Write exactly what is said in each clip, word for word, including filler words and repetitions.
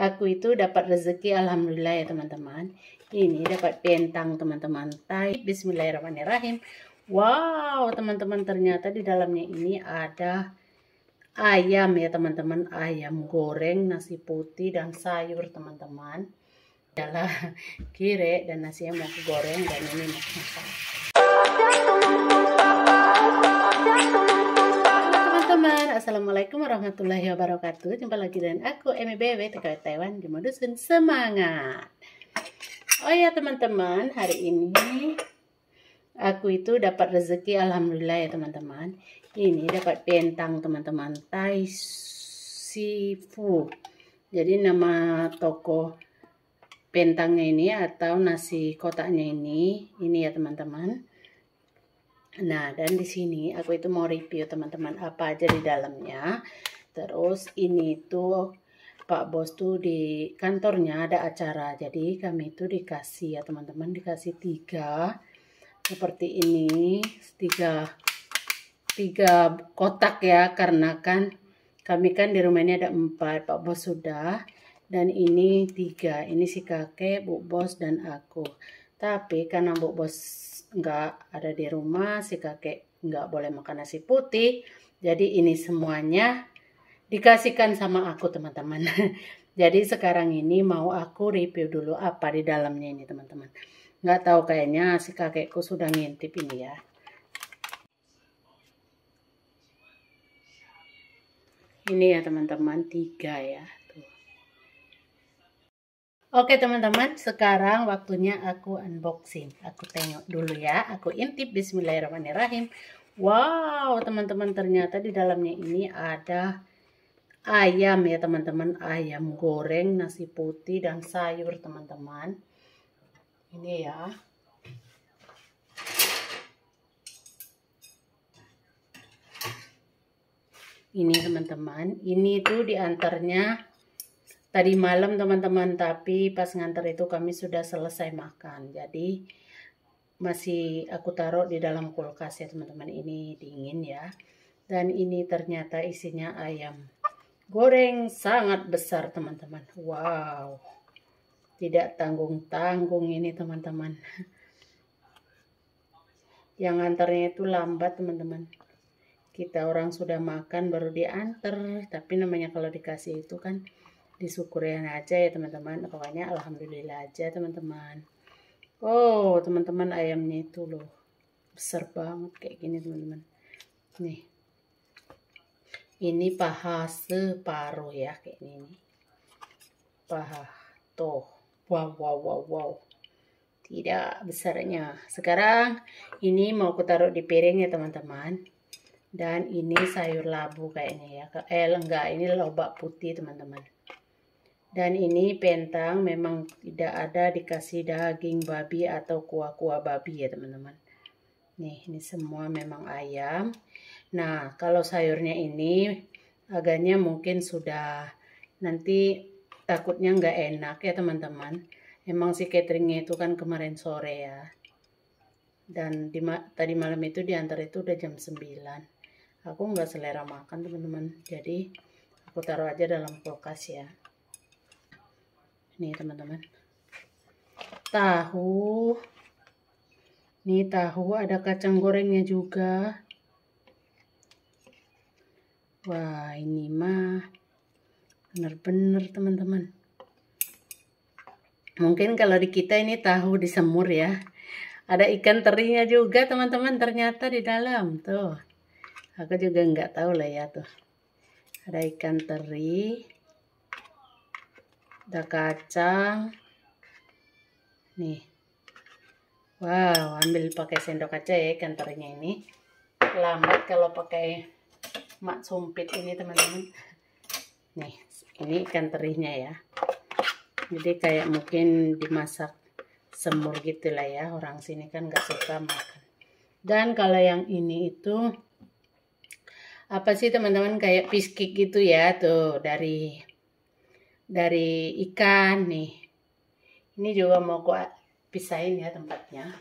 Aku itu dapat rezeki, alhamdulillah ya teman-teman. Ini dapat pentang teman-teman. Tai, bismillahirrahmanirrahim. Wow teman-teman, ternyata di dalamnya ini ada ayam ya teman-teman. Ayam goreng, nasi putih dan sayur teman-teman. Adalah kire dan nasinya mau goreng dan ini mau masak. Teman-teman, assalamualaikum warahmatullahi wabarakatuh. Jumpa lagi dengan aku M B W T K W Taiwan di Modusun Semangat. Oh ya teman-teman, hari ini aku itu dapat rezeki, alhamdulillah ya teman-teman. Ini dapat pentang teman-teman, Thai Seafood. Jadi nama toko pentangnya ini atau nasi kotaknya ini, ini ya teman-teman. Nah, dan di sini aku itu mau review teman-teman apa aja di dalamnya. Terus ini tuh Pak Bos tuh di kantornya ada acara. Jadi kami itu dikasih ya teman-teman, dikasih tiga seperti ini, tiga tiga kotak ya, karena kan kami kan di rumah ini ada empat, Pak Bos sudah, dan ini tiga, ini si kakek, Bu Bos dan aku. Tapi karena Bu Bos nggak ada di rumah, si kakek nggak boleh makan nasi putih, jadi ini semuanya dikasihkan sama aku teman-teman. Jadi sekarang ini mau aku review dulu apa di dalamnya ini teman-teman. Nggak tahu, kayaknya si kakekku sudah ngintip ini ya. Ini ya teman-teman, tiga ya. Oke teman-teman, sekarang waktunya aku unboxing. Aku tengok dulu ya, aku intip, bismillahirrahmanirrahim. Wow teman-teman, ternyata di dalamnya ini ada ayam ya teman-teman. Ayam goreng, nasi putih dan sayur teman-teman. Ini ya. Ini teman-teman, ini tuh diantarnya tadi malam teman-teman, tapi pas nganter itu kami sudah selesai makan. Jadi masih aku taruh di dalam kulkas ya teman-teman. Ini dingin ya. Dan ini ternyata isinya ayam goreng sangat besar teman-teman. Wow. Tidak tanggung-tanggung ini teman-teman. Yang nganternya itu lambat teman-teman. Kita orang sudah makan baru diantar. Tapi namanya kalau dikasih itu kan disyukurin aja ya teman-teman. Pokoknya alhamdulillah aja teman-teman. Oh teman-teman, ayamnya itu loh besar banget kayak gini teman-teman. Nih, ini paha separuh ya kayak ini. Paha tuh, wow wow wow wow, tidak besarnya. Sekarang ini mau aku taruh di piring ya teman-teman. Dan ini sayur labu kayaknya ya. Eh enggak, ini lobak putih teman-teman. Dan ini pentang memang tidak ada dikasih daging babi atau kuah-kuah babi ya teman-teman. Nih, ini semua memang ayam. Nah, kalau sayurnya ini agaknya mungkin sudah nanti takutnya nggak enak ya teman-teman. Emang si cateringnya itu kan kemarin sore ya. Dan di, tadi malam itu diantar itu udah jam sembilan. Aku nggak selera makan teman-teman. Jadi aku taruh aja dalam kulkas ya. Nih teman-teman, tahu, nih tahu, ada kacang gorengnya juga. Wah ini mah bener-bener teman-teman. Mungkin kalau di kita ini tahu disemur ya. Ada ikan terinya juga teman-teman, ternyata di dalam tuh. Aku juga nggak tahu lah ya tuh. Ada ikan teri. Ada kacang nih. Wow, ambil pakai sendok aja ya ikan terinya ini. Lambat kalau pakai mak sumpit ini teman-teman. Nih, ini ikan terinya ya. Jadi kayak mungkin dimasak semur gitulah ya. Orang sini kan nggak suka makan. Dan kalau yang ini itu apa sih teman-teman, kayak piskik gitu ya tuh, dari dari ikan nih. Ini juga mau aku pisahin ya tempatnya.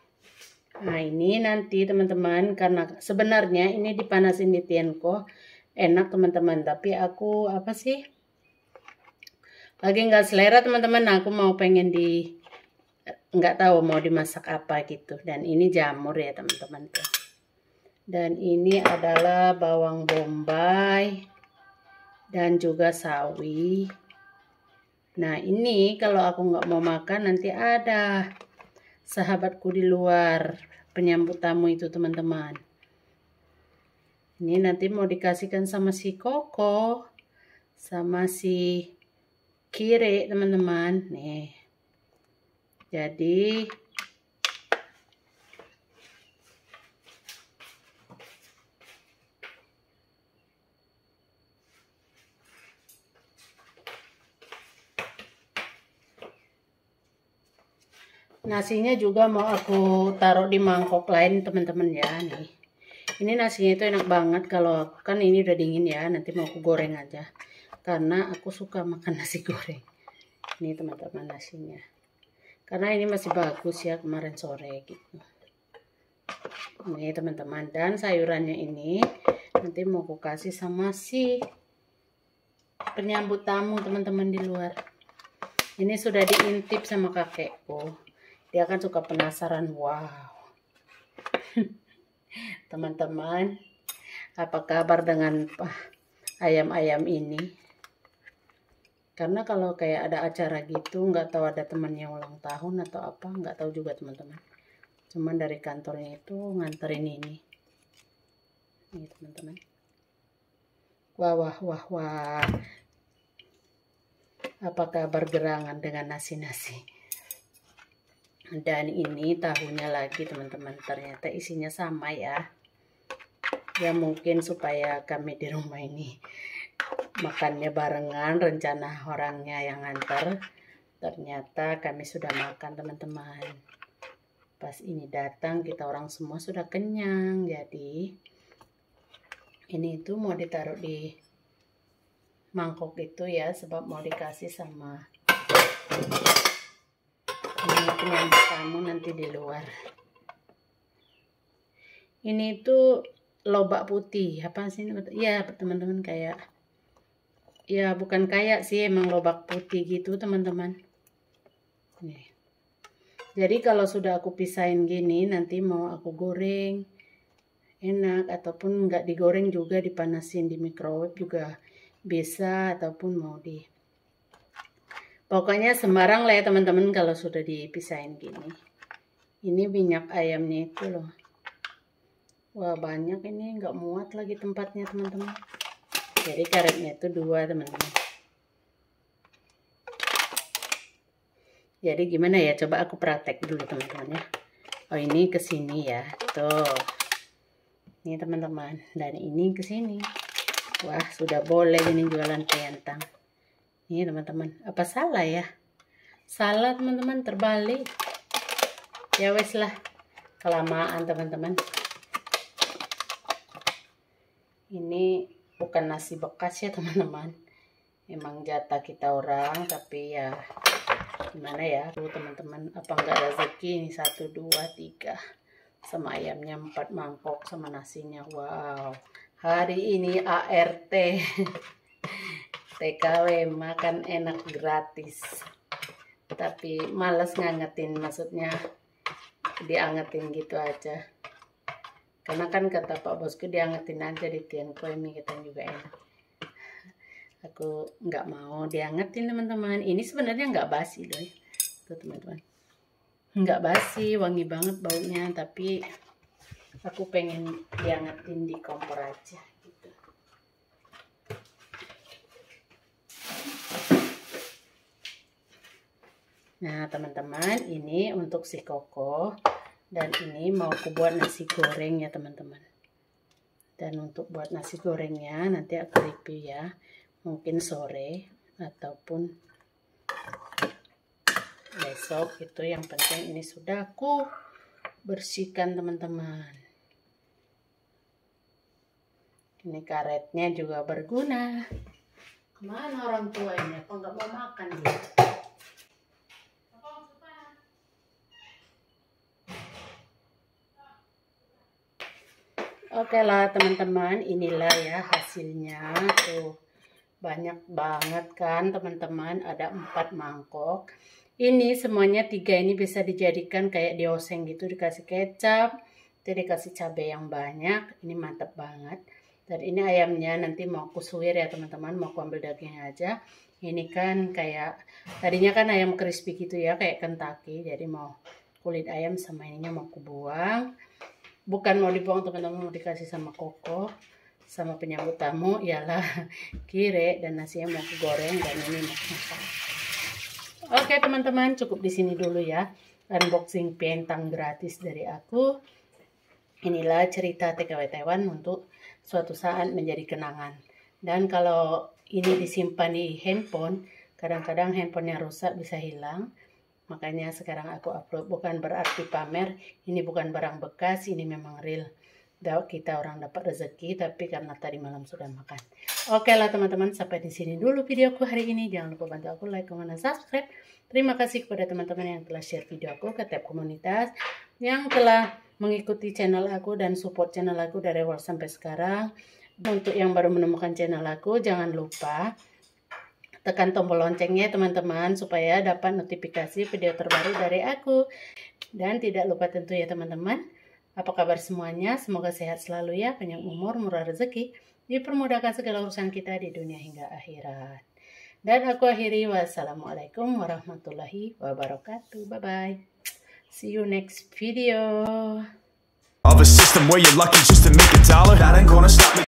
Nah ini nanti teman-teman, karena sebenarnya ini dipanasin di Tienko. enak teman-teman. Tapi aku apa sih, lagi nggak selera teman-teman. Aku mau pengen di, nggak tahu mau dimasak apa gitu. Dan ini jamur ya teman-teman tuh. Dan ini adalah bawang bombay dan juga sawi. Nah ini kalau aku nggak mau makan, nanti ada sahabatku di luar, penyambut tamu itu teman-teman. Ini nanti mau dikasihkan sama si Koko, sama si Kire teman-teman. Nih. Jadi nasinya juga mau aku taruh di mangkok lain teman-teman ya. Nih. Ini nasinya itu enak banget, kalau kan ini udah dingin ya, nanti mau aku goreng aja. Karena aku suka makan nasi goreng. Ini teman-teman nasinya. Karena ini masih bagus ya, kemarin sore gitu. Ini teman-teman, dan sayurannya ini nanti mau aku kasih sama si penyambut tamu teman-teman di luar. Ini sudah diintip sama kakekku. Dia kan suka penasaran. Wow. Teman-teman, apa kabar dengan ayam-ayam ini? Karena kalau kayak ada acara gitu, nggak tahu ada temannya ulang tahun atau apa, nggak tahu juga teman-teman. Cuman dari kantornya itu nganterin ini. Ini teman-teman. Wah, wah, wah, wah. Apa kabar gerangan dengan nasi-nasi? Dan ini tahunya lagi teman-teman. Ternyata isinya sama ya. Ya mungkin supaya kami di rumah ini makannya barengan, rencana orangnya yang nganter. Ternyata kami sudah makan teman-teman. Pas ini datang kita orang semua sudah kenyang. Jadi ini itu mau ditaruh di mangkok itu ya, sebab mau dikasih sama ini penyambut tamu nanti di luar. Ini tuh lobak putih, apa sih? Ya teman-teman, kayak ya bukan kayak sih, emang lobak putih gitu teman-teman. Nih. Jadi kalau sudah aku pisahin gini, nanti mau aku goreng enak, ataupun nggak digoreng juga, dipanasin di microwave juga bisa, ataupun mau di, pokoknya sembarang lah ya teman-teman kalau sudah dipisahin gini. Ini minyak ayamnya itu loh, wah banyak ini, nggak muat lagi tempatnya teman-teman. Jadi karetnya itu dua teman-teman. Jadi gimana ya, coba aku praktek dulu teman-teman ya. Oh ini ke sini ya, tuh. Ini teman-teman, dan ini ke sini. Wah sudah boleh ini jualan pentang. Ini teman-teman, apa salah ya? Salah teman-teman, terbalik. Ya wes lah, kelamaan teman-teman. Ini bukan nasi bekas ya teman-teman. Emang jatah kita orang, tapi ya gimana ya tuh teman-teman, apa enggak rezeki ini, satu dua tiga sama ayamnya empat mangkok sama nasinya. Wow, hari ini A R T T K W, makan enak gratis, tapi males ngangetin, maksudnya diangetin gitu aja, karena kan kata Pak Bosku diangetin aja di Tian Koi mie kita juga enak. Aku nggak mau diangetin teman-teman. Ini sebenarnya nggak basi loh ya. Tuh teman-teman, nggak basi, wangi banget baunya, tapi aku pengen diangetin di kompor aja gitu. Nah teman-teman, ini untuk si Koko, dan ini mau aku buat nasi goreng ya teman-teman. Dan untuk buat nasi gorengnya nanti aku review ya, mungkin sore ataupun besok itu. Yang penting ini sudah aku bersihkan teman-teman. Ini karetnya juga berguna. Kemana orang tuanya? Apa nggak mau makan dia? Oke lah teman-teman, inilah ya hasilnya. Tuh banyak banget kan teman-teman, ada empat mangkok. Ini semuanya tiga ini bisa dijadikan kayak dioseng gitu, dikasih kecap, jadi dikasih cabai yang banyak. Ini mantap banget. Dan ini ayamnya nanti mau aku suwir ya teman-teman, mau aku ambil dagingnya aja. Ini kan kayak tadinya kan ayam crispy gitu ya, kayak Kentucky. Jadi mau kulit ayam sama ininya mau aku buang. Bukan mau dibuang teman-teman, mau dikasih sama Koko, sama penyambut tamu, ialah kire dan nasinya mau goreng dan ini mau masak. Oke teman-teman, cukup di sini dulu ya unboxing pentang gratis dari aku. Inilah cerita T K W Taiwan untuk suatu saat menjadi kenangan. Dan kalau ini disimpan di handphone, kadang-kadang handphonenya rusak, bisa hilang. Makanya sekarang aku upload, bukan berarti pamer, ini bukan barang bekas, ini memang real. Kita orang dapat rezeki, tapi karena tadi malam sudah makan. Oke lah teman-teman, sampai di sini dulu videoku hari ini. Jangan lupa bantu aku like, comment, dan subscribe. Terima kasih kepada teman-teman yang telah share video aku ke tab komunitas, yang telah mengikuti channel aku dan support channel aku dari awal sampai sekarang. Untuk yang baru menemukan channel aku, jangan lupa tekan tombol loncengnya teman-teman supaya dapat notifikasi video terbaru dari aku. Dan tidak lupa tentu ya teman-teman, apa kabar semuanya? Semoga sehat selalu ya, panjang umur, murah rezeki, dipermudahkan segala urusan kita di dunia hingga akhirat. Dan aku akhiri, wassalamualaikum warahmatullahi wabarakatuh. Bye bye. See you next video. Of a system where you're lucky just to make a dollar, that ain't gonna stop me.